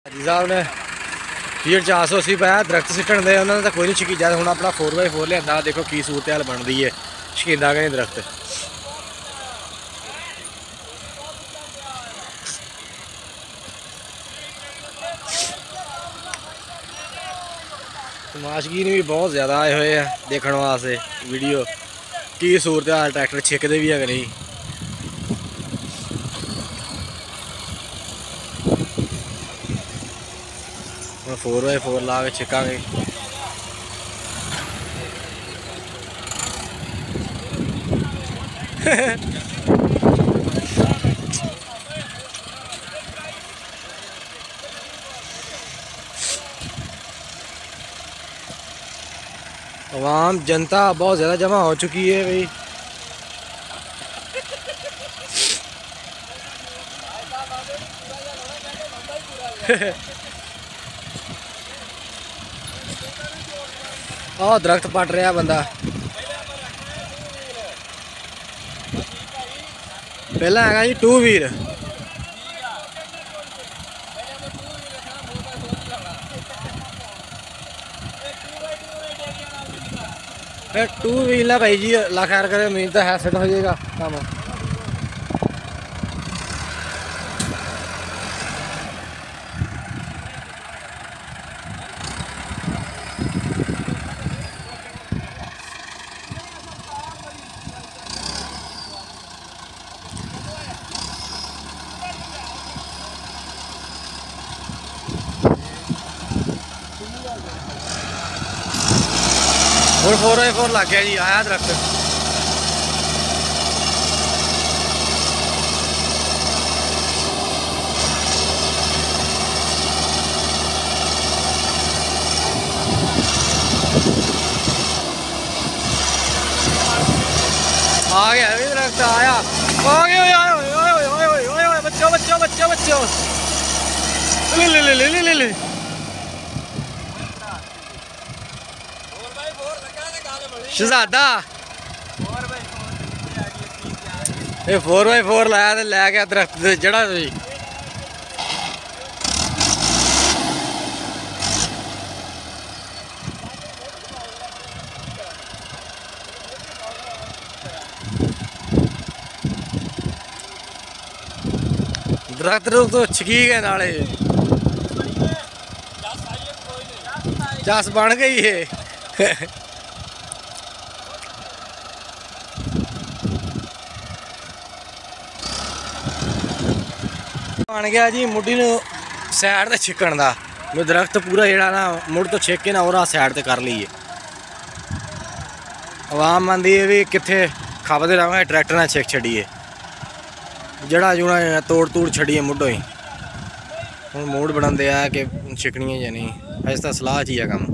हाजी साहब ने फीड 480 पाया दरख्त सिटन दे उन्होंने तो कोई नहीं शकीजा हूँ अपना 4x4 लिया। देखो की सूरत हाल बनती है शकीदा कि नहीं दरख्त तमाशगीन भी बहुत ज़्यादा आए हुए हैं देखने वास्ते वीडियो की सूरत हाल ट्रैक्टर छिकते भी है कि नहीं। हम 4x4 ला के छिकांगे। आवाम जनता बहुत ज़्यादा जमा हो चुकी है भाई। और दरख्त पट रहा बंदा पहला है जी 2 व्हील है भाई जी। अल्लाह खैर करे उम्मीद है सेट हो जाएगा काम। और 4x4 लग गया जी आया दरख्त। आ गया भी दरख्त आया आ गया बच्चों बच्चों बच्चों बच्चों ले ले ले ले ले ले शहजादा ये 4x4 लाया तो लै गया दरख्त जड़ा जी। दरख्त तो छकी गए नाले चस बन गई है। बन गया जी मुड्डी सैड से छिकन का मैं दरख्त पूरा जड़ा ना मुड़ तो छिक के ना और सैड से कर लीए। आवाम आँदी है भी कितने खपते रहांगे ट्रैक्टर ने छिक छड़िए जड़ा जुड़ा तोड़ तूड़ छड़िए मुड्डो ही हूँ मूड बनाते आ कि छिकनी है या नहीं अज तो सलाह च ही है कम।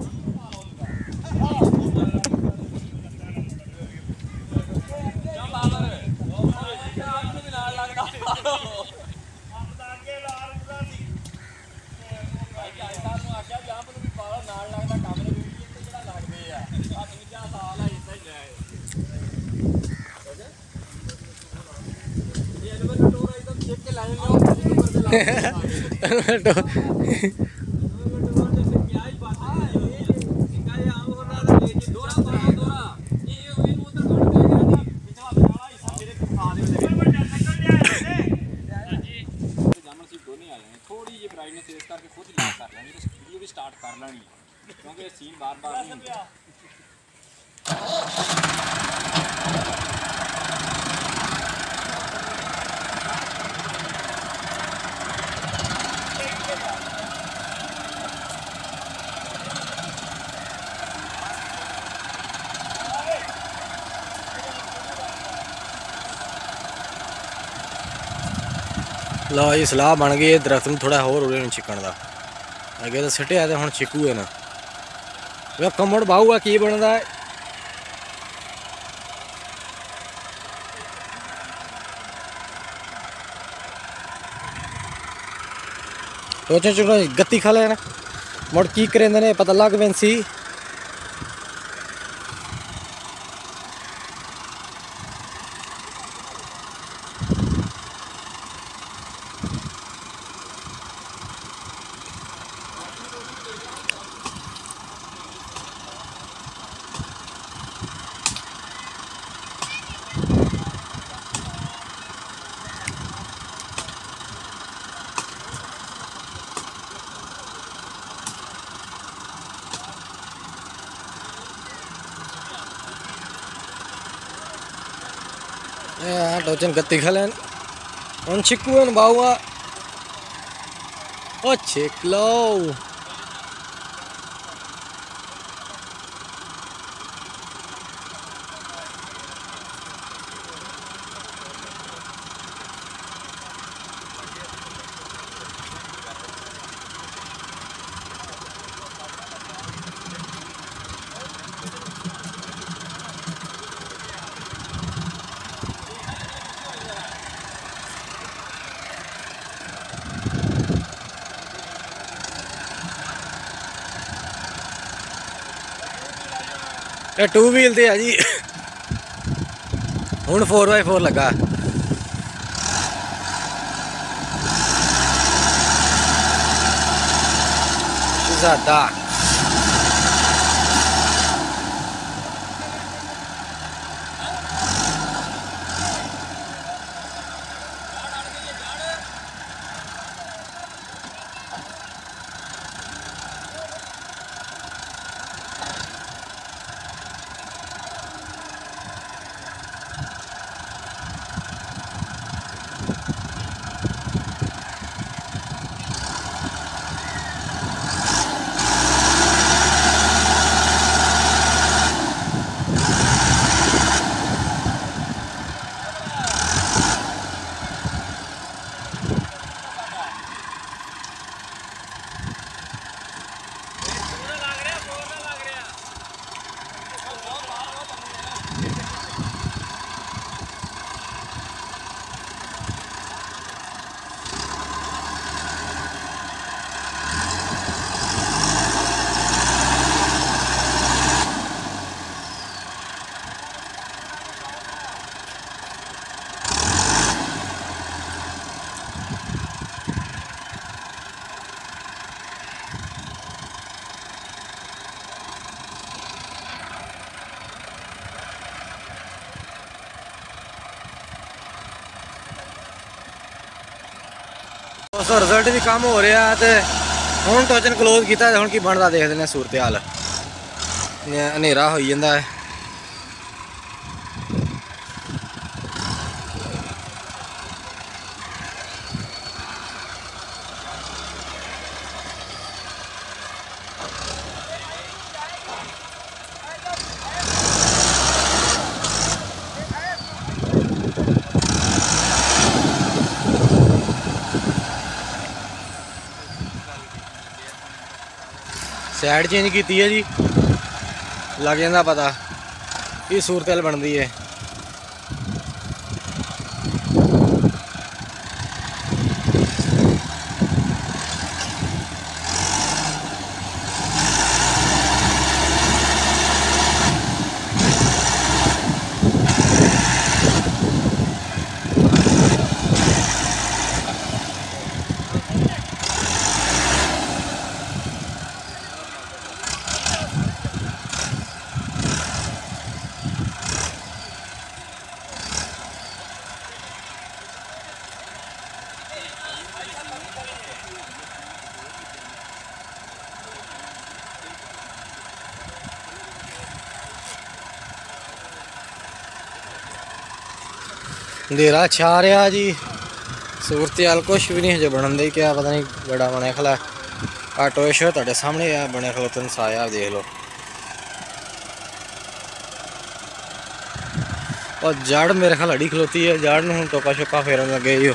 थोड़ी जी ब्राइटनेस तेज करके खुद लॉक कर लेनी तो वीडियो भी स्टार्ट कर लेनी क्योंकि सीन बार बार नहीं होता। लो जी सलाह बन गई है दरख्त में थोड़ा होर उड़े छिकन का अगे तो सिटिया तो हम छिकू है ना वे कमड़ बाहूगा की बनता है। सोचो चलो गत्ती खा लेना मुड़ की करेंदे ने पता लग पैंसी। टोचन गत्ती खलन उन चिकुन बाहुआ ओ छिकलो ये 2 व्हील ते है जी हुण 4x4 लगा ज़्यादा दोस्तों रिजल्ट भी कम हो रहा है तो हुण टोचन क्लोज किया हुण की बनता देखते हैं सूरत हाल हनेरा हो जाता है साइड चेंज की है जी लग जाता पता ये सूरत हाल बनती है अंधेरा छा रहा जी सूरत हाल कुछ भी नहीं हजे बनन दी क्या पता नहीं बड़ा बने खला ऑटो शो तुहाडे सामने आ बने खलोतन साया देख लो और जड़ मेरे ख्याल अड़ी खलोती है जड़ नूं टोका शोका फेरन लगे ही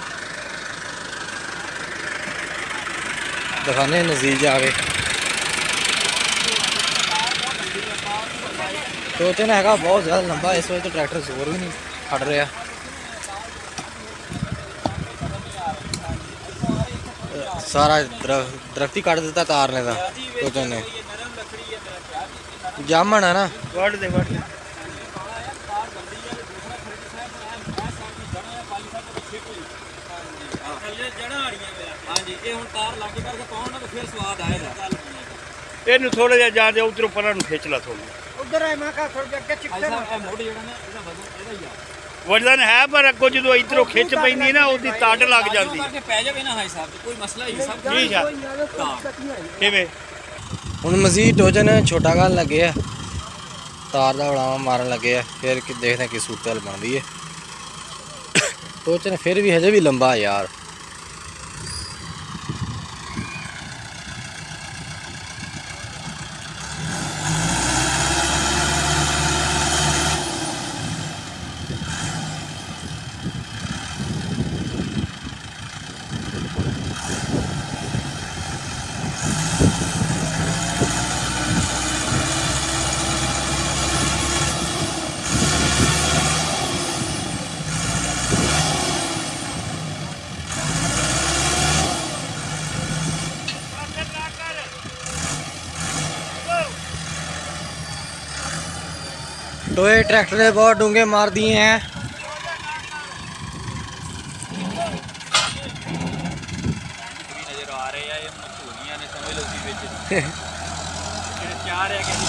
दिखाने नज़दीक जाके टोचन है बहुत ज़्यादा लंबा इस वजह तो ट्रैक्टर जोर भी नहीं खड़ रहा सारा दरख्त ही काट दिता तारने का टोचन ने जामन है ना वट दे ਇਹਨੂੰ ਥੋੜਾ ਜਿਹਾ ਜਾ ਦੇ ਉਧਰੋਂ ਪਰਾਂ ਨੂੰ ਖਿੱਚ ਲਾ ਥੋੜੀ ਉਧਰ ਹੈ ਮੈਂ ਕਹਾ ਥੋੜਾ ਅੱਗੇ ਚਿੱਕਰ ਇਹ ਮੋੜ ਜਿਹੜਾ ਨਾ ਇਹਦਾ ਵਜ਼ਨ ਇਹਦਾ ਹੀ ਆ ਵਜਨ ਹੈ ਪਰ ਅੱਗੋਂ ਜਦੋਂ ਇਧਰੋਂ ਖਿੱਚ ਪੈਂਦੀ ਨਾ ਉਹਦੀ ਤਾੜ ਲੱਗ ਜਾਂਦੀ ਕਰਕੇ ਪੈ ਜਾਵੇ ਨਾ ਹਾਈ ਸਾਹਿਬ ਕੋਈ ਮਸਲਾ ਹੀ ਸਭ ਠੀਕ ਆ ਕਿਵੇਂ ਹੁਣ ਮਜ਼ੀਦ ਟੋਚਨ ਛੋਟਾ ਕਰਨ ਲੱਗੇ ਆ ਤਾਰ ਦਾ ਉਡਾਵਾ ਮਾਰਨ ਲੱਗੇ ਆ ਫਿਰ ਦੇਖਦੇ ਕਿ सूरत हाल बनती है टोचन फिर भी हजे भी लंबा है यार। टोए ट्रैक्टर ने बहुत डूंगे मार दिए हैं। नजर आ रहे हैं ये मशहूरियां ने समझ लो कि चार है कि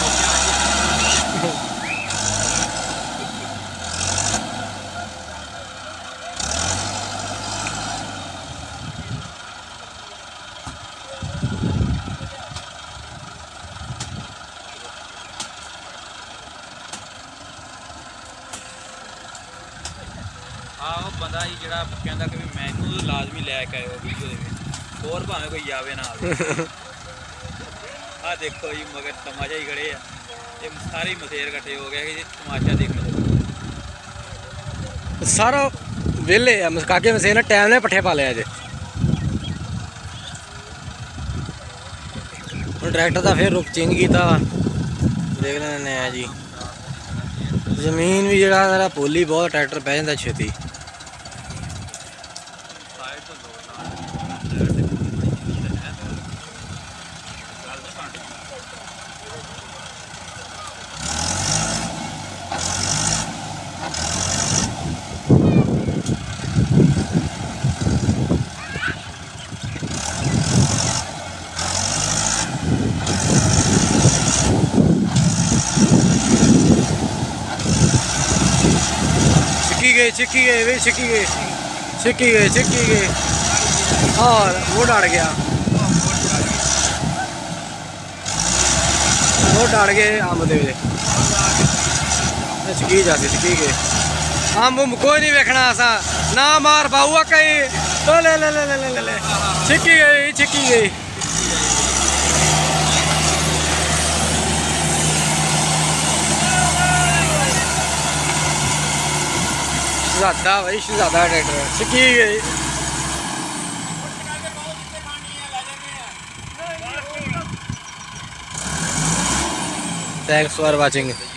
ਆਹ ਬੰਦਾ ਹੀ ਜਿਹੜਾ ਕਹਿੰਦਾ ਕਿ ਮੈਨੂੰ ਲਾਜ਼ਮੀ ਲੈ ਕੇ ਆਇਓ ਵੀਡੀਓ ਦੇ ਵਿੱਚ, ਹੋਰ ਭਾਵੇਂ ਕੋਈ ਆਵੇ ਨਾ ਆਵੇ। ਆਹ ਦੇਖੋ ਜੀ ਮਗਰ ਤਮਾਸ਼ਾ ਹੀ ਖੜੇ ਆ, ਇਹ ਸਾਰੇ ਮਸੇਰ ਇਕੱਠੇ ਹੋ ਗਏ ਕਿ ਤਮਾਸ਼ਾ ਦੇਖਣ। सारा वेले है काके मसेन टाइम ने पट्ठे पा लिया अजे। ट्रैक्टर का फिर रुख चेंज किया, देख लेने जी। जमीन भी जरा पोली बहुत, ट्रैक्टर बह जाता छेती। छिक्की गए वे, छिक्की गए और वो डर गया, अम्ब दे छिक्की गए। अम्ब कोई नहीं वेखना असा ना मार पाऊआ कहीं तो ले ले ले ले ले ले छिक्की गई। शहजादा भाई, शहजादा ट्रैक्टर छिक्की गई। Thanks for watching.